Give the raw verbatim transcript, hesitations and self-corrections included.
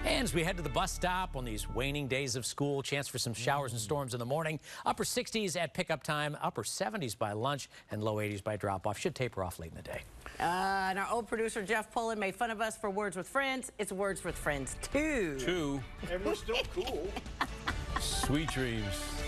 And as we head to the bus stop on these waning days of school, chance for some showers and storms in the morning. Upper sixties at pickup time, upper seventies by lunch, and low eighties by drop-off. Should taper off late in the day. Uh, and our old producer, Jeff Pullen, made fun of us for Words with Friends. It's Words with Friends two. Two. And we're still cool. Sweet dreams.